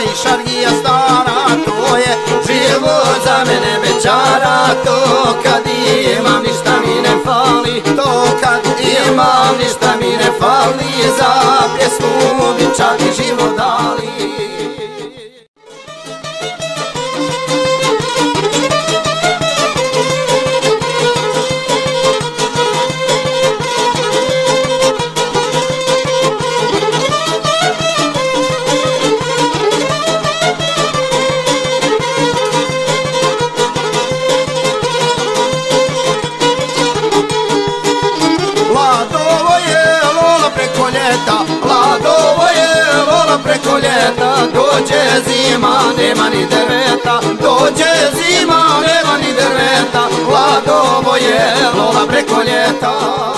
i šargija stara, to je život za mene večara. To kad imam ništa mi ne fali, to kad imam ništa mi ne fali, za pjesmu bi čak i život dali. Ladovo je lola preko ljeta, dođe zima, nema ni drveta, dođe zima, nema ni drveta, ladovo je lola preko ljeta.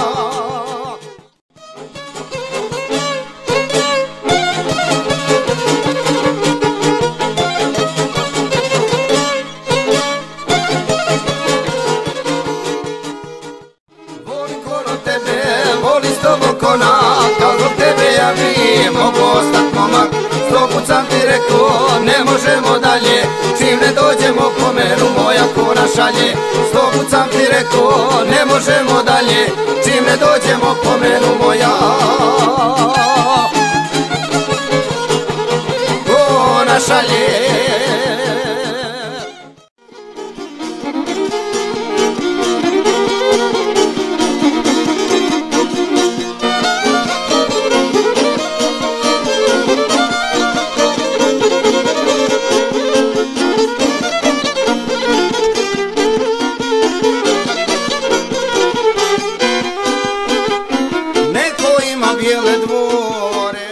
Volim s tobom konak, kad zbog tebe ja bi mogu ostat momak. Sto put sam ti rekao, ne možemo dalje, čim ne dođemo po menu moja kona šalje. Sto put sam ti rekao, ne možemo dalje, čim ne dođemo po menu moja kona šalje. Bijele dvore.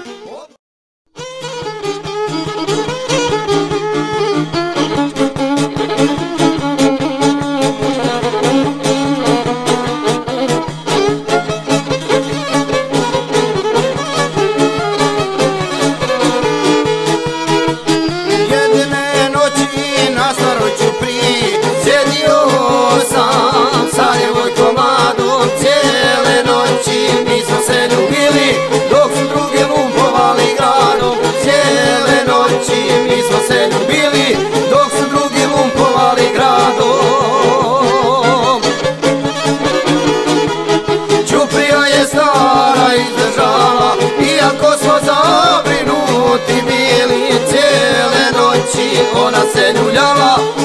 Jedne noći na staroj Ćupri sjedio sam sa djevojkom mladom, cijele noći mi smo se ljubili, dok su drugi lumpovali gradom. Cijele noći mi smo se ljubili, dok su drugi lumpovali gradom. Ćuprija je stara izdržala, iako smo zabrinuti bili, cijele noći ona se ljuljala.